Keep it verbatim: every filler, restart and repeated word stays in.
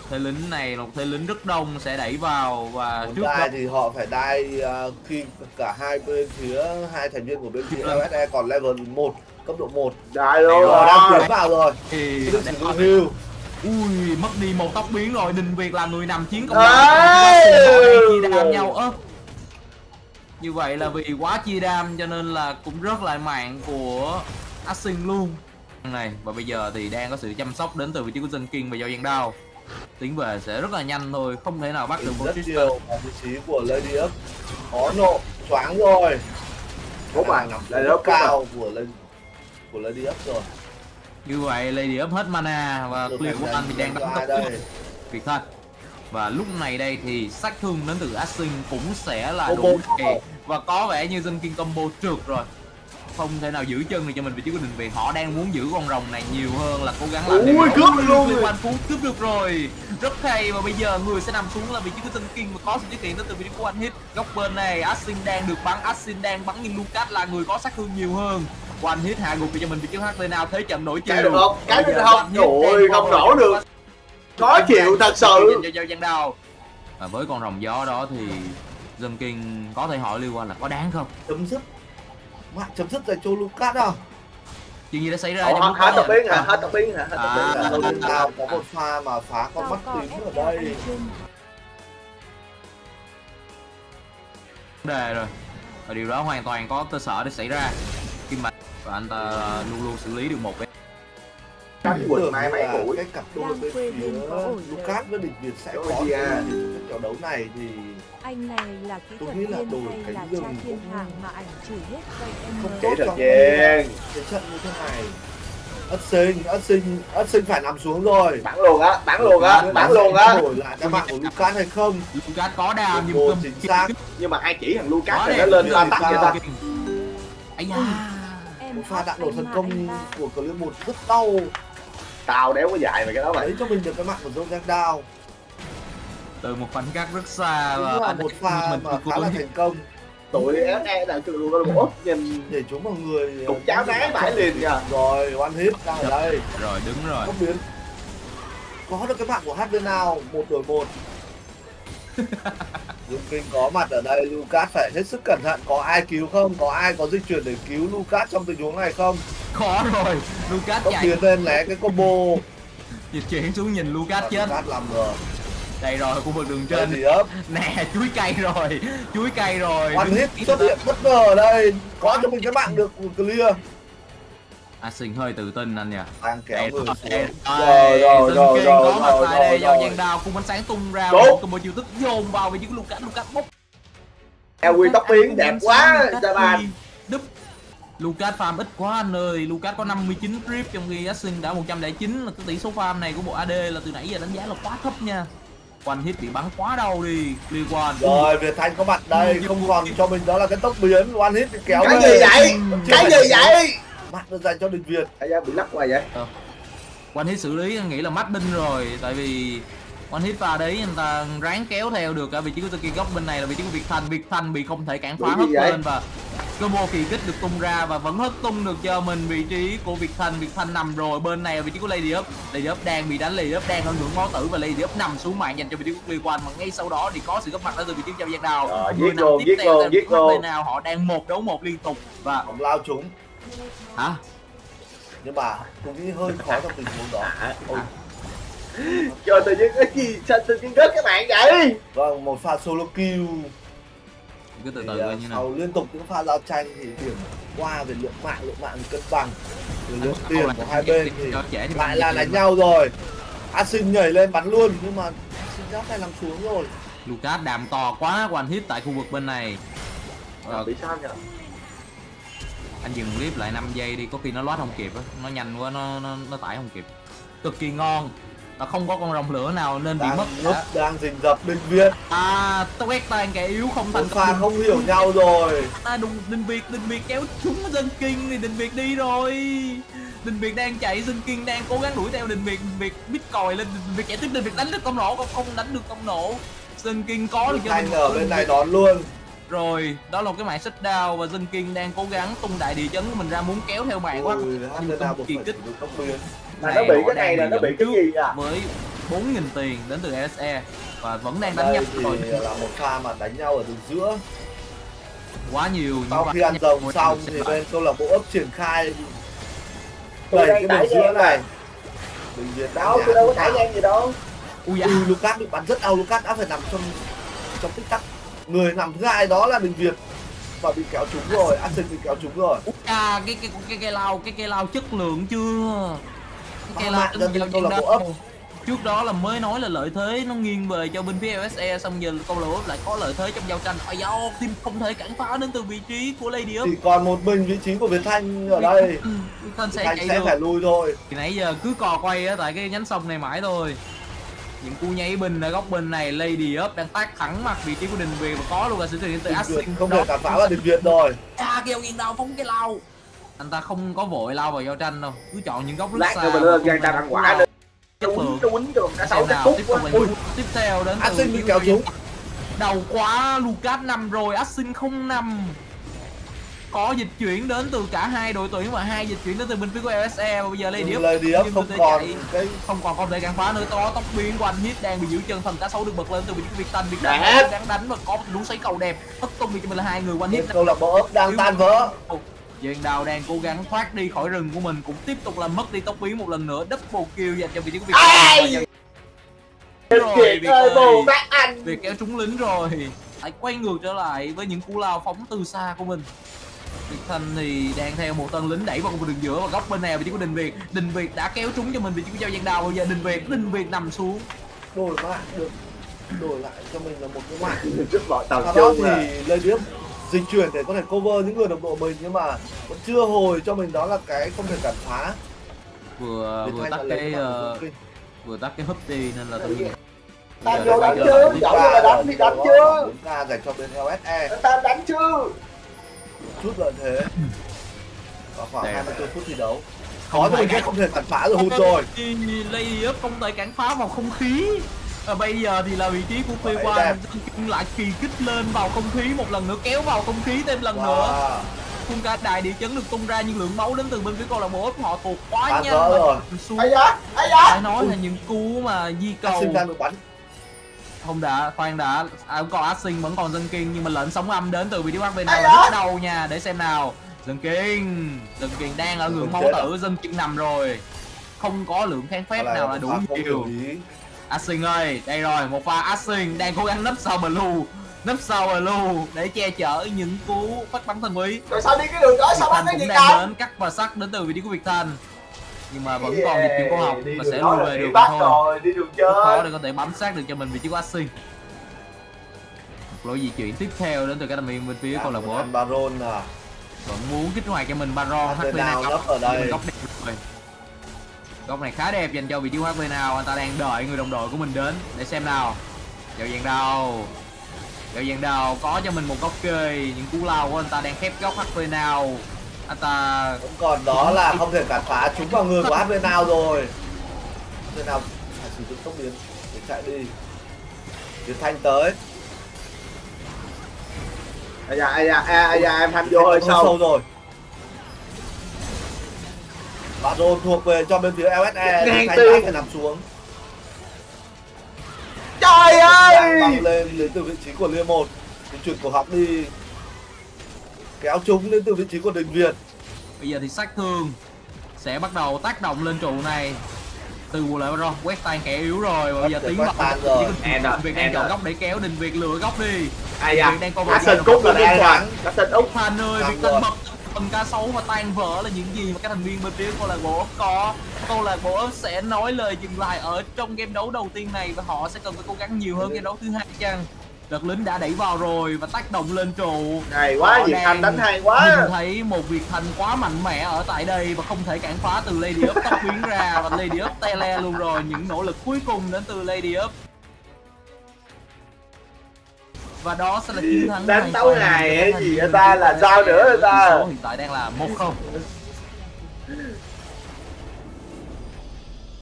thế lính này, một thế lính rất đông sẽ đẩy vào và muốn trước đai đó thì họ phải đai uh, khi cả hai bên phía hai thành viên của bên phía lờ ét e còn level một, cấp độ một. Đại luôn Rồi đang rồi. tiến vào rồi. thì Đức sử dụng hưu. ui mất đi một tóc biến rồi. Đình Việt là người nằm chiến công Ê! chia đam nhau ớt. Như vậy là vì quá chia đam cho nên là cũng rớt lại mạng của Asing luôn này. Và bây giờ thì đang có sự chăm sóc đến từ vị trí của Dân King và Giao Giang Đao. Tiến về sẽ rất là nhanh thôi, không thể nào bắt được một Rất nhiều ở vị trí của Lady Up. Có nộ, choáng rồi. Bốn Khả bạn năng Lady rất Up cao của Lady của Lady Up rồi. Như vậy Lady Up hết mana và Được clear của thành anh thì đang cho đánh ai tốc đây? Việt Thanh. Và lúc này đây thì sát thương đến từ Asing cũng sẽ là Combo. đủ kề. Và có vẻ như Dân King combo trượt rồi, không thể nào giữ chân được cho mình vị trí của Đình Việt. Họ đang muốn giữ con rồng này nhiều hơn là cố gắng làm Ui, cướp được luôn. Liên Quan Phú cướp được rồi, rất hay. Và bây giờ người sẽ nằm xuống là vị trí của Dân King và có sự tiết hiện đến từ vị trí của anh Hit. Góc bên này Asing đang được bắn, Asing đang bắn nhưng Lucas là người có sát thương nhiều hơn. One Hit hạ gục cho mình vị trí hát lên nào thế chậm nổi chiều. Cái được không? Cái được không? Trời không nổ được. Khó chịu thật sự. Giao Giang Đao. Và với con rồng gió đó thì Dân King có thể hỏi liên quan là có đáng không? Chấm dứt. Mạng chấm dứt dành cho Lucas à? Chuyện gì đã xảy ra? Ủa, hết tập biến hả? Hết tập biến hả? Hết tập biến hả? Giao Giang Đao có một pha mà phá con mắt tím ở đây. Vấn đề rồi. Và điều đó hoàn toàn có cơ sở để xảy ra khi mà và anh ta luôn luôn xử lý được một cái Cánh quỳnh mai mấy là mũi. cái cặp đôi bên phía Lucas với Đình Việt sẽ có Ôi da. cái trận đấu này thì Anh này là kỹ tôi thuật nghĩ là viên đổi hay cánh là rừng cha thiên cũng- hàng mà ảnh chửi hết vậy em không ơi. tốt Kỹ thuật trong viên. cái trận như thế này. Ất sinh, ất sinh, ất sinh phải nằm xuống rồi. Bắn luôn á, bắn luôn á, bắn luôn á. Đổi lại cái mạng của Lucas hay không? Lucas có đam nhưng Ồ, không chính xác. Nhưng mà ai chỉ thằng Lucas Quá thì đẹp. nó lên Quá tắt đẹp. vậy ta. ấy da. Em Một pha hot đạn nổ anh thần mà công anh ta. của Clear một rất đau. Tao đéo có dài về cái đó mày. Lấy cho mình được cái mạng của Giao Giang Đao. Từ một khoảnh khắc rất xa Cũng và là anh một pha mình mà mình khá là thành công. Tụi ép e là trường luôn một nhìn Để chúng mọi người cục cháo nái bãi liền kìa. rồi, one hit đang ở đây. rồi đứng rồi. Không biến. Có được cái mạng của hát bên nào, một đổi một. Dương Kinh có mặt ở đây, Lucas phải hết sức cẩn thận. Có ai cứu không? Có ai có di chuyển để cứu Lucas trong tình huống này không? Khó rồi. Lucas Tốc chạy tiến lên lé cái combo. dịch chuyển xuống nhìn Lucas chết. Lucas làm rồi. Đây rồi, khu vực đường Trên trên thì ấp. nè, chuối cây rồi, chuối cây rồi. One Đứng hit kỹ xuất thuật. hiện bất ngờ ở đây. Có cho mình cái mạng được của Clear. Asing hơi tự tin anh nhỉ. Đang kéo Đây người rồi, xuống. đây Rồi, rồi, Dân rồi, King rồi, có mặt rồi, tại đây, rồi, Giao rồi. Giang Đao, cung bánh sáng tung ra Đúng. một combo chiêu thức dồn vào về những Lucas, Lucas bốc. Eo quy tóc biến đẹp quá, Japan. Đúp. Lucas farm ít quá anh ơi, Lucas có năm mươi chín trip trong khi Asing đã một trăm lẻ chín, là cái tỷ số farm này của bộ a đê là từ nãy giờ đánh giá là quá thấp nha. One hit bị bắn quá đâu đi, liên quan. Rồi, Việt Thanh có mặt đây, không còn cho mình đó là cái tốc biến. One hit thì kéo Cái về. gì vậy? Cái gì vậy? Mạng được dành cho Đình Việt. Ai da bị lắc hoài vậy? One hit xử lý anh nghĩ là mắt đinh rồi, tại vì One hit pha đấy anh ta ráng kéo theo được cả vị trí của Tiki góc bên này là vị trí của Việt Thành. Việt Thành bị không thể cản phá Đúng hất gì vậy? lên và combo kỳ kích được tung ra và vẫn hất tung được cho mình vị trí của Việt Thành. Việt Thành nằm rồi, bên này là vị trí của Lady Up. Lady Up đang bị đánh, Lady Up đang hưởng hưởng máu tử và Lady Up nằm xuống mạng dành cho vị trí của Clear One. Mà ngay sau đó thì có sự góp mặt đến từ vị trí của Giao Giang Đao. Rồi, Người giết nằm luôn, tiếp giết theo luôn, là giết bên luôn. nào họ đang một đấu một liên tục và Bóng lao trúng. hả? Nhưng mà tôi nghĩ hơi khó trong tình huống đó. Ôi, Trời tự nhiên cái gì? Sao tự nhiên rớt cái mạng vậy? vâng, một pha solo kill. Cứ từ Thì, từ uh, coi như nào. sau liên tục những pha giao tranh thì điểm qua về lượng mạng, lượng mạng cân bằng. Từ lượng Anh tiền bắt của đầu hai là bên cái- thì cho trẻ thì lại mình là nhìn đánh vào. nhau rồi. Asing nhảy lên bắn luôn nhưng mà Asing đã phải nằm xuống rồi. Lucas đàm to quá, one hit tại khu vực bên này. Ờ, Bị sao nhỉ? anh dừng clip lại năm giây đi, có khi nó loát không kịp á, nó nhanh quá, nó nó, nó tải không kịp. Cực kỳ ngon, và không có con rồng lửa nào nên bị Đang mất núp, cả. đang rình rập bên Việt. À, quét tan kẻ yếu không Một thành pha không hiểu nhau rồi. À, đùng, Đình Việt, Đình Việt kéo trúng Dân King thì Đình Việt đi rồi. Đình Việt đang chạy, Dân King đang cố gắng đuổi theo Đình Việt, Đình Việt bít còi lên, Đình Việt chạy tiếp, Đình Việt đánh được công nổ, không không đánh được công nổ. Dân King có được cho Anh mình ở bên này đón luôn. rồi, đó là một cái mạng shut down và Dân King đang cố gắng tung đại địa chấn của mình ra, muốn kéo theo mạng quá. Ui, hát Nhưng bên nào không buộc kỳ phải kích sử dụng tốc biến. Mà nó bị cái này là nó bị cái gì à? với bốn nghìn tiền đến từ e ét e và vẫn đang đánh Đây nhau thì rồi. là một pha mà đánh nhau ở đường giữa. Quá nhiều. Sau khi ăn rồng xong thì bên câu lạc bộ ấp triển khai đẩy cái đường giữa này. Bình Việt Đâu, tôi đâu có thải ngang gì đâu. Ui Ừ, Lucas bị bắn rất đau, Lucas đã phải nằm trong trong tích tắc. Người nằm thứ hai đó là Bình Việt và bị kéo trúng rồi, Asen bị kéo trúng rồi. À, cái cái cái cây lao, cái cây lao chất lượng chưa? Cái cây Ba lao mạng cho bên câu lạc bộ ấp. trước đó là mới nói là lợi thế nó nghiêng về cho bên phía e ét e, xong giờ câu lạc bộ ấp lại có lợi thế trong giao tranh. Ôi do team không thể cản phá đến từ vị trí của Lady Up. Chỉ còn một mình vị trí của Việt Thanh ở đây. Việt Thanh sẽ Thanh chạy sẽ được. phải lui thôi. Thì nãy giờ cứ cò quay á tại cái nhánh sông này mãi thôi. Những cú nháy binh ở góc bên này, Lady Up đang tác thẳng mặt vị trí của Đình Việt và có luôn là sự thực hiện từ Asin. Không thể cản phá vào Đình Việt rồi. À, kêu nghiêng đầu phóng cái lao. Anh ta không có vội lao vào giao tranh đâu, cứ chọn những góc rất Lát xa. nữa mình lên gian ta ăn quả nữa. Chất Nó lượng. quýnh, nó quýnh cho cả sáu Xem cái nào, cút tiếp quá. tục là tiếp theo đến từ Asin bị kéo trúng. đầu quá, Lucas nằm rồi, Asin không nằm. Có dịch chuyển đến từ cả hai đội tuyển và hai dịch chuyển đến từ bên phía của e ét e và bây giờ Lady Up Lady Up không còn cái không còn không thể cản phá nữa. Có tốc biến của anh Hit đang bị giữ chân, phần cá sấu được bật lên từ vị trí của Việt Tân. Việt Tân Đẹp. đang đánh và có đúng xoáy cầu đẹp. Tất tung bị cho mình là hai người one hit. câu lạc bộ ấp đang tan vỡ. Duyên Đào đang cố gắng thoát đi khỏi rừng của mình, cũng tiếp tục làm mất đi tốc biến một lần nữa. Double kill dành cho vị trí của Việt Ai! Tân. Rồi Kiệt Việt ơi, ơi, bồ bác anh. Việt kéo trúng lính rồi, lại quay ngược trở lại với những cú lao phóng từ xa của mình. Việt Thanh thì đang theo một tên lính đẩy vào khu vực đường giữa và góc bên này vị trí của Đình Việt. Đình Việt đã kéo trúng cho mình vị trí của Giao Giang Đào. Bây giờ Đình Việt, Đình Việt nằm xuống. Đổi mạng được, đổi lại cho mình là một cái mạng. Trước bọn tàu Sau đó chung là thì Lady Up dịch chuyển để có thể cover những người đồng đội mình, nhưng mà vẫn chưa hồi cho mình đó là cái không thể cản phá. Vừa Việt vừa Thanh tắt là lấy cái cái mạng uh, của Dũng vừa tắt cái húp đi nên là tự nhiên. ta Bây giờ vô đã đánh quay chứ, trở lại. giọng là đánh đi đánh chưa? bốn K dành cho bên lờ ét e. Ta đánh chưa? Chút lợi thế. Và khoảng Đẹp. hai mươi tư phút thi đấu. Không Có thể mình cản- không thể cản phá rồi, hụt rồi. Lady Up không thể cản phá vào không khí. Và bây giờ thì là vị trí của Phi Đấy, Quang đẹp. lại kỳ kích lên vào không khí một lần nữa, kéo vào không khí thêm lần nữa. Wow. Khung cả đại địa chấn được tung ra, nhưng lượng máu đến từ bên phía câu lạc bộ ấp họ tụt quá Tan nhanh vỡ và rồi. xuống. Ai da? Ai Phải da? nói là những cú mà di cầu Asin đang được bắn. không đã khoan đã à, còn Asin vẫn còn Dân Kiên, nhưng mà lệnh sóng âm đến từ vị trí bắc bên Ai nào da? rất đau nha. Để xem nào, Dân Kiên Dân Kiên đang ở ngưỡng máu Chết tử, Dân Kiên nằm rồi, không có lượng kháng phép Đó nào là đủ một pha không nhiều. hiểu ý. Asin ơi, đây rồi, một pha Asin đang cố gắng nấp sau Blue, nấp sau Blue để che chở những cú phát bắn thần quý. Rồi sao đi cái đường đó Việt sao bắt Thanh cái cũng gì đang cam? đến cắt và sắt đến từ vị trí của Việt Thanh, nhưng mà vẫn Yeah, còn dịch chuyển khoa học đi và đường sẽ đó lui là về bị được bắt thôi. rồi, đi đường Rất khó chơi. để có thể bám sát được cho mình vị trí của Asin. Một lối di chuyển tiếp theo đến từ Academy bên phía câu lạc bộ Ăn Baron à. vẫn muốn kích hoạt cho mình Baron. Ăn hát pê nào nào lấp ở đây. góc đẹp rồi. Góc này khá đẹp dành cho vị trí hát pê nào, anh ta đang đợi người đồng đội của mình đến để xem nào. Dạo dàn đầu Dạo dàn đầu có cho mình một góc kê, những cú lao của anh ta đang khép góc hát pê nào. Anh ta Vẫn còn đó là không thể cản phá, trúng vào người của hát pê nào rồi. hát pê nào phải sử dụng tốc biến để chạy đi. Việt Thanh tới. Ai da, ai da, ai da, em thanh vô hơi Hơi sâu sâu. rồi. Baron thuộc về cho bên phía lờ ét e. Ngang Việt Thanh tiêu. đã phải nằm xuống. Trời ơi! Đang băng lên đến từ vị trí của Liên một. Thì chuyển cổ học đi. Kéo trúng đến từ vị trí của Đình Việt. bây giờ thì sát thương sẽ bắt đầu tác động lên trụ này từ lại Baron, quét tan kẻ yếu rồi và bây giờ Quét tiến tan vào rồi. Đình Việt đang chọn góc để kéo, Đình Việt lựa góc đi. Ai da? Việt đang có Á sinh cút rồi đây rồi. Á sinh út. Thanh ơi, Nằm Việt rồi. Thanh bật phần cá sấu và tan vỡ là những gì mà các thành viên bên phía câu lạc bộ ấp có. Câu lạc bộ ấp sẽ nói lời dừng lại ở trong game đấu đầu tiên này và họ sẽ cần phải cố gắng nhiều hơn game đấu thứ hai chăng. Đợt lính đã đẩy vào rồi và tác động lên trụ. Hay quá, Họ Việt đang Thanh đánh hay quá. nhìn thấy một Việt Thanh quá mạnh mẽ ở tại đây và không thể cản phá từ Lady Up tóc biến ra và Lady Up tele luôn rồi. Những nỗ lực cuối cùng đến từ Lady Up. Và đó sẽ là chiến thắng Đánh hoàn đấu toàn này của hay các gì thành người ta viên là của sao nữa người ta? tỷ số hiện tại đang là một không.